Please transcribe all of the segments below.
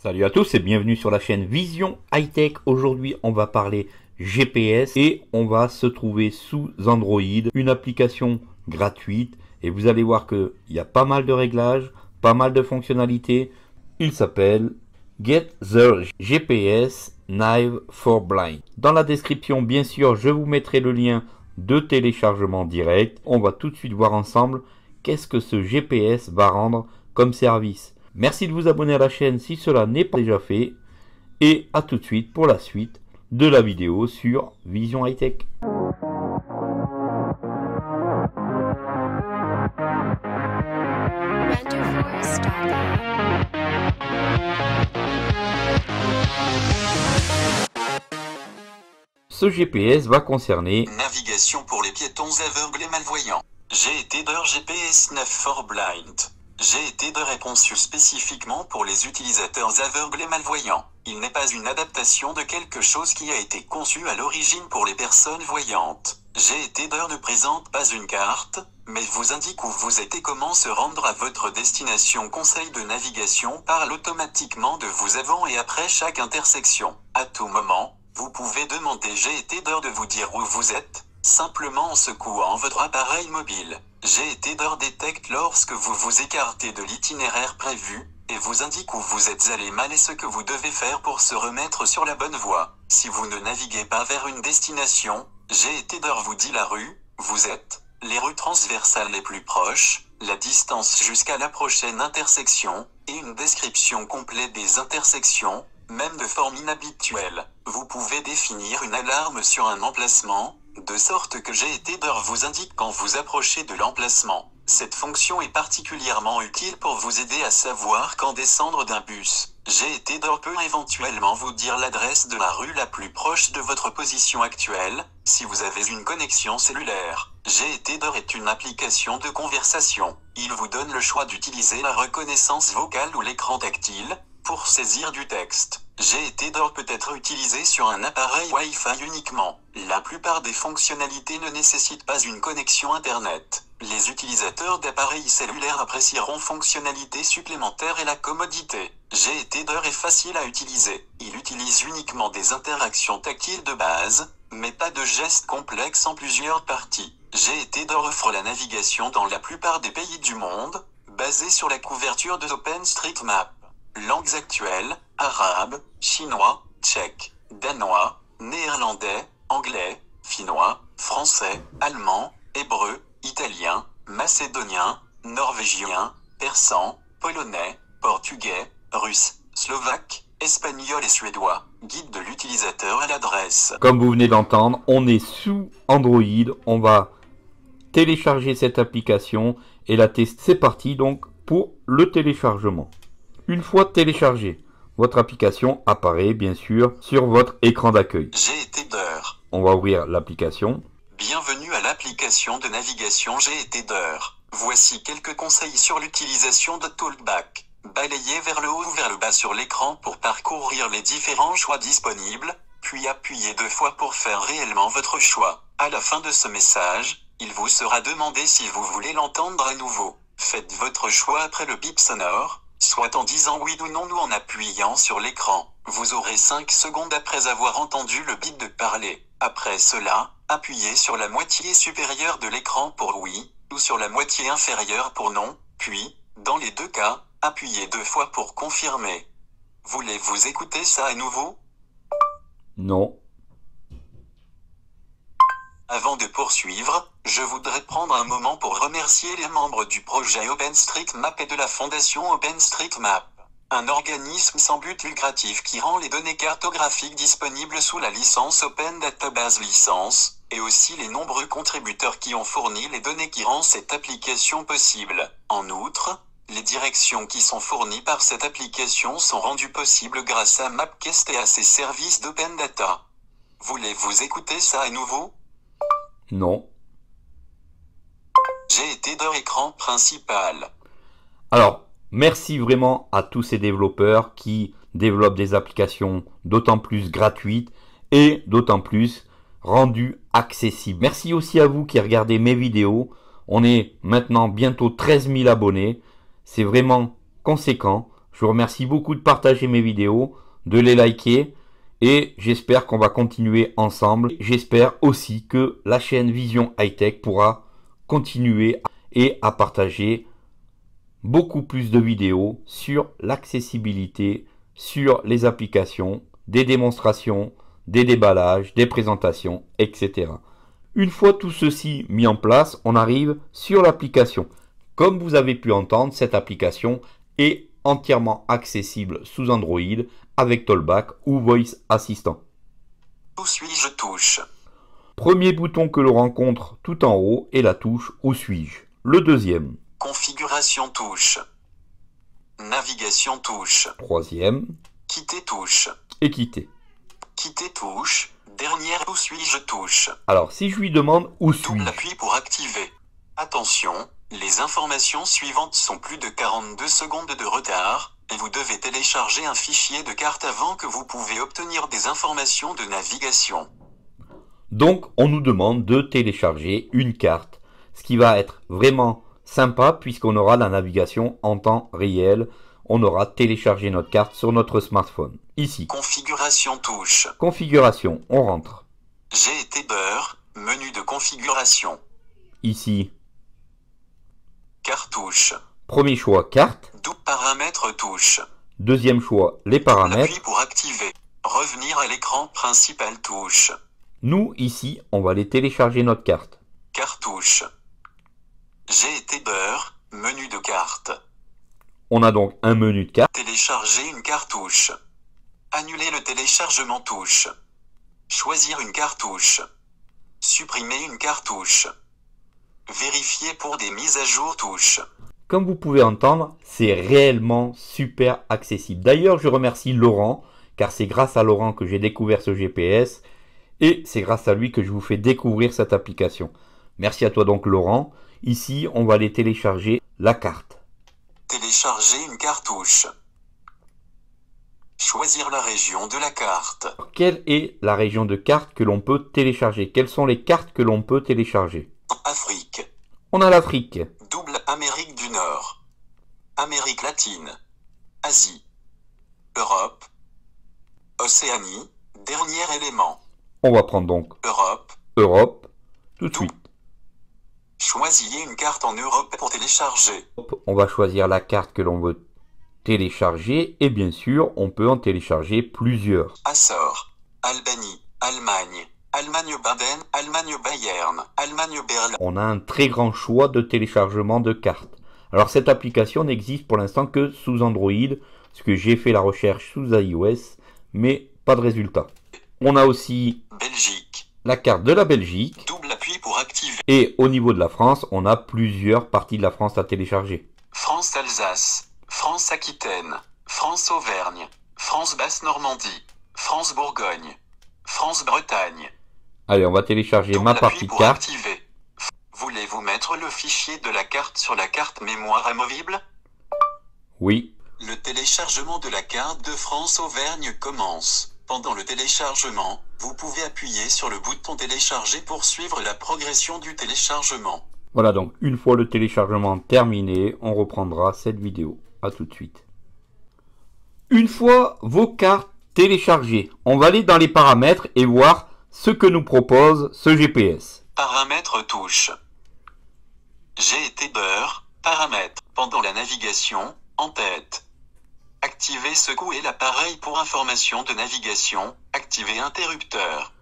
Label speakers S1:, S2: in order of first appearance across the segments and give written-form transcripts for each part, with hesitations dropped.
S1: Salut à tous et bienvenue sur la chaîne Vision High-Tech. Aujourd'hui on va parler GPS et on va se trouver sous Android, une application gratuite, et vous allez voir qu'il y a pas mal de réglages, pas mal de fonctionnalités. Il s'appelle Get the GPS Nav for Blind. Dans la description bien sûr je vous mettrai le lien de téléchargement direct. On va tout de suite voir ensemble qu'est-ce que ce GPS va rendre comme service. Merci de vous abonner à la chaîne si cela n'est pas déjà fait. Et à tout de suite pour la suite de la vidéo sur Vision High-Tech. Ce GPS va concerner
S2: navigation pour les piétons aveugles et malvoyants. GETEDER GPS 9 for Blind. GETEDER est conçu spécifiquement pour les utilisateurs aveugles et malvoyants. Il n'est pas une adaptation de quelque chose qui a été conçu à l'origine pour les personnes voyantes. GETEDER ne présente pas une carte, mais vous indique où vous êtes et comment se rendre à votre destination. Conseil de navigation parle automatiquement de vous avant et après chaque intersection. À tout moment, vous pouvez demander GETEDER de vous dire où vous êtes, simplement en secouant votre appareil mobile. GETEDER détecte lorsque vous vous écartez de l'itinéraire prévu, et vous indique où vous êtes allé mal et ce que vous devez faire pour se remettre sur la bonne voie. Si vous ne naviguez pas vers une destination, GETEDER vous dit la rue, vous êtes, les rues transversales les plus proches, la distance jusqu'à la prochaine intersection, et une description complète des intersections, même de forme inhabituelle. Vous pouvez définir une alarme sur un emplacement, de sorte que GETEDER vous indique quand vous approchez de l'emplacement. Cette fonction est particulièrement utile pour vous aider à savoir quand descendre d'un bus. GETEDER peut éventuellement vous dire l'adresse de la rue la plus proche de votre position actuelle, si vous avez une connexion cellulaire. GETEDER est une application de conversation. Il vous donne le choix d'utiliser la reconnaissance vocale ou l'écran tactile, pour saisir du texte. GETEDER peut être utilisé sur un appareil Wi-Fi uniquement. La plupart des fonctionnalités ne nécessitent pas une connexion Internet. Les utilisateurs d'appareils cellulaires apprécieront fonctionnalités supplémentaires et la commodité. GETEDER est facile à utiliser. Il utilise uniquement des interactions tactiles de base, mais pas de gestes complexes en plusieurs parties. GETEDER offre la navigation dans la plupart des pays du monde, basée sur la couverture de OpenStreetMap. Langues actuelles, arabe, chinois, tchèque, danois, néerlandais, anglais, finnois, français, allemand, hébreu, italien, macédonien, norvégien, persan, polonais, portugais, russe, slovaque, espagnol et suédois. Guide de l'utilisateur à l'adresse.
S1: Comme vous venez d'entendre, on est sous Android. On va télécharger cette application et la tester. C'est parti donc pour le téléchargement. Une fois téléchargée, votre application apparaît bien sûr sur votre écran d'accueil.
S2: GETEDER.
S1: On va ouvrir l'application.
S2: Bienvenue à l'application de navigation GETEDER. Voici quelques conseils sur l'utilisation de Talkback. Balayez vers le haut ou vers le bas sur l'écran pour parcourir les différents choix disponibles, puis appuyez 2 fois pour faire réellement votre choix. À la fin de ce message, il vous sera demandé si vous voulez l'entendre à nouveau. Faites votre choix après le bip sonore, soit en disant oui ou non ou en appuyant sur l'écran. Vous aurez 5 secondes après avoir entendu le bip de parler. Après cela, appuyez sur la moitié supérieure de l'écran pour oui, ou sur la moitié inférieure pour non, puis, dans les deux cas, appuyez 2 fois pour confirmer. Voulez-vous écouter ça à nouveau?
S1: Non.
S2: Avant de poursuivre, je voudrais prendre un moment pour remercier les membres du projet OpenStreetMap et de la fondation OpenStreetMap, un organisme sans but lucratif qui rend les données cartographiques disponibles sous la licence Open Database Licence, et aussi les nombreux contributeurs qui ont fourni les données qui rendent cette application possible. En outre, les directions qui sont fournies par cette application sont rendues possibles grâce à Mapquest et à ses services d'Open Data. Voulez-vous écouter ça à nouveau?
S1: Non.
S2: GETEDER écran principal.
S1: Alors, merci vraiment à tous ces développeurs qui développent des applications d'autant plus gratuites et d'autant plus rendues accessibles. Merci aussi à vous qui regardez mes vidéos. On est maintenant bientôt 13 000 abonnés. C'est vraiment conséquent. Je vous remercie beaucoup de partager mes vidéos, de les liker et j'espère qu'on va continuer ensemble. J'espère aussi que la chaîne Vision High-Tech pourra continuer et à partager beaucoup plus de vidéos sur l'accessibilité, sur les applications, des démonstrations, des déballages, des présentations, etc. Une fois tout ceci mis en place, on arrive sur l'application. Comme vous avez pu entendre, cette application est entièrement accessible sous Android avec Talkback ou Voice Assistant.
S2: Où suis-je touche?
S1: Premier bouton que l'on rencontre tout en haut est la touche Où suis-je? Le deuxième.
S2: Configuration touche. Navigation touche.
S1: Troisième.
S2: Quitter touche.
S1: Et quitter.
S2: Quitter touche. Dernière Où suis-je touche.
S1: Alors si je lui demande Où
S2: Double
S1: suis-je?
S2: appui pour activer. Attention, les informations suivantes sont plus de 42 secondes de retard, et vous devez télécharger un fichier de carte avant que vous pouvez obtenir des informations de navigation.
S1: Donc on nous demande de télécharger une carte, ce qui va être vraiment sympa puisqu'on aura la navigation en temps réel. On aura téléchargé notre carte sur notre smartphone. Ici,
S2: Configuration touche.
S1: configuration, on rentre.
S2: J'ai été beurre, menu de configuration.
S1: Ici,
S2: Cartouche.
S1: premier choix, carte.
S2: Double paramètres touche.
S1: Deuxième choix, les paramètres.
S2: Appui pour activer. Revenir à l'écran principal touche.
S1: Nous, ici, on va aller télécharger notre carte.
S2: Cartouche. J'ai été beurre, menu de carte.
S1: On a donc un menu de carte.
S2: Télécharger une cartouche. Annuler le téléchargement touche. Choisir une cartouche. Supprimer une cartouche. Vérifier pour des mises à jour touche.
S1: Comme vous pouvez entendre, c'est réellement super accessible. D'ailleurs, je remercie Laurent, car c'est grâce à Laurent que j'ai découvert ce GPS et c'est grâce à lui que je vous fais découvrir cette application. Merci à toi donc Laurent. Ici, on va aller télécharger la carte.
S2: Télécharger une cartouche. Choisir la région de la carte.
S1: Quelle est la région de carte que l'on peut télécharger? Quelles sont les cartes que l'on peut télécharger?
S2: Afrique.
S1: On a l'Afrique,
S2: Double Amérique du Nord. Amérique latine. Asie. Europe. Océanie. Dernier élément.
S1: on va prendre donc
S2: Europe.
S1: Europe tout de suite.
S2: Choisissez une carte en Europe pour télécharger.
S1: On va choisir la carte que l'on veut télécharger et bien sûr on peut en télécharger plusieurs.
S2: Açores. Albanie. Allemagne. Allemagne-Baden. Allemagne-Bayern. Allemagne-Berlin.
S1: On a un très grand choix de téléchargement de cartes. Alors cette application n'existe pour l'instant que sous Android, parce que j'ai fait la recherche sous iOS, mais pas de résultat. On a aussi
S2: Belgique.
S1: la carte de la Belgique.
S2: Double appui pour activer.
S1: Et au niveau de la France, on a plusieurs parties de la France à télécharger.
S2: France-Alsace. France-Aquitaine. France-Auvergne. France-Basse-Normandie. France-Bourgogne. France-Bretagne.
S1: Allez, on va télécharger
S2: Double
S1: ma
S2: appui
S1: partie de
S2: pour
S1: carte.
S2: activer. Voulez-vous mettre le fichier de la carte sur la carte mémoire amovible?
S1: Oui.
S2: Le téléchargement de la carte de France-Auvergne commence. Pendant le téléchargement, vous pouvez appuyer sur le bouton télécharger pour suivre la progression du téléchargement.
S1: Voilà, donc une fois le téléchargement terminé, on reprendra cette vidéo. A tout de suite. Une fois vos cartes téléchargées, on va aller dans les paramètres et voir ce que nous propose ce GPS.
S2: Paramètres touche. J'ai été beurre. Paramètres. Pendant la navigation, en tête. Activer secouer l'appareil pour information de navigation. Activer interrupteur.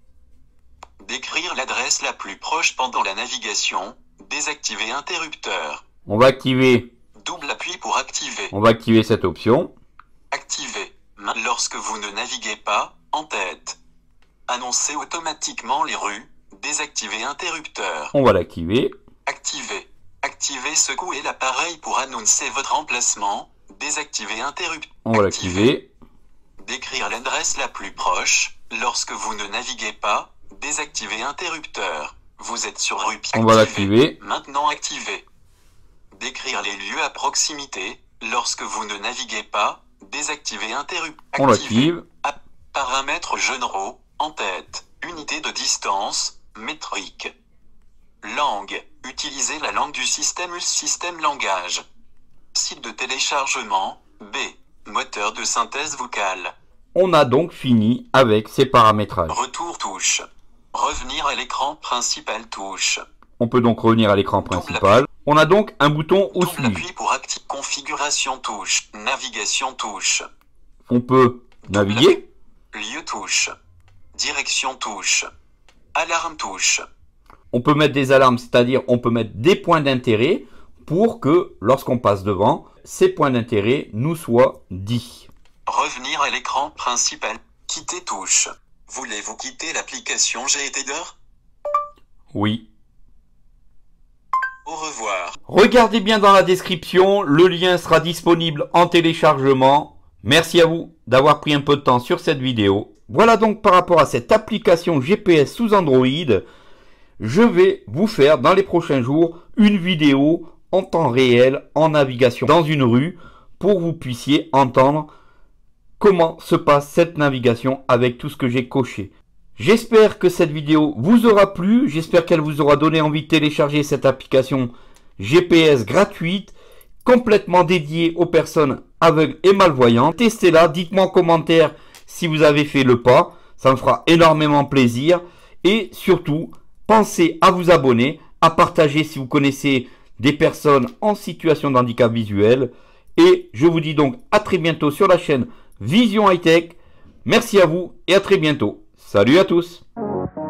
S2: Décrire l'adresse la plus proche pendant la navigation. Désactiver interrupteur.
S1: On va activer,
S2: Double appui pour activer.
S1: on va activer cette option.
S2: Activer. Lorsque vous ne naviguez pas, en tête. Annoncer automatiquement les rues. Désactiver interrupteur.
S1: On va l'activer.
S2: Activer. Activer secouer l'appareil pour annoncer votre emplacement. Désactiver interrupteur.
S1: On va l'activer.
S2: Décrire l'adresse la plus proche. Lorsque vous ne naviguez pas, désactiver interrupteur. Vous êtes sur rue.
S1: On va l'activer.
S2: Maintenant activer. Décrire les lieux à proximité. Lorsque vous ne naviguez pas, désactiver interrupteur.
S1: On l'active.
S2: Paramètres généraux. En tête. Unité de distance. Métrique. Langue. Utilisez la langue du système langage. Site de téléchargement. B. Moteur de synthèse vocale.
S1: On a donc fini avec ces paramétrages.
S2: Retour touche. Revenir à l'écran principal touche.
S1: On peut donc revenir à l'écran principal. On a donc un bouton au
S2: Double
S1: suivre.
S2: appui pour activer. Configuration touche. Navigation touche.
S1: On peut naviguer.
S2: Lieu touche. Direction touche. Alarme touche.
S1: On peut mettre des alarmes, c'est-à-dire on peut mettre des points d'intérêt pour que lorsqu'on passe devant, ces points d'intérêt nous soient dits.
S2: Revenir à l'écran principal. Quitter touche. Voulez-vous quitter l'application GTEader?
S1: Oui.
S2: Au revoir.
S1: Regardez bien dans la description, le lien sera disponible en téléchargement. Merci à vous d'avoir pris un peu de temps sur cette vidéo. Voilà donc par rapport à cette application GPS sous Android. Je vais vous faire dans les prochains jours une vidéo en temps réel en navigation dans une rue pour que vous puissiez entendre comment se passe cette navigation avec tout ce que j'ai coché. J'espère que cette vidéo vous aura plu, j'espère qu'elle vous aura donné envie de télécharger cette application GPS gratuite, complètement dédiée aux personnes aveugles et malvoyantes. Testez-la, dites-moi en commentaire si vous avez fait le pas, ça me fera énormément plaisir. Et surtout, pensez à vous abonner, à partager si vous connaissez des personnes en situation de handicap visuel. Et je vous dis donc à très bientôt sur la chaîne Vision High Tech. Merci à vous et à très bientôt. Salut à tous!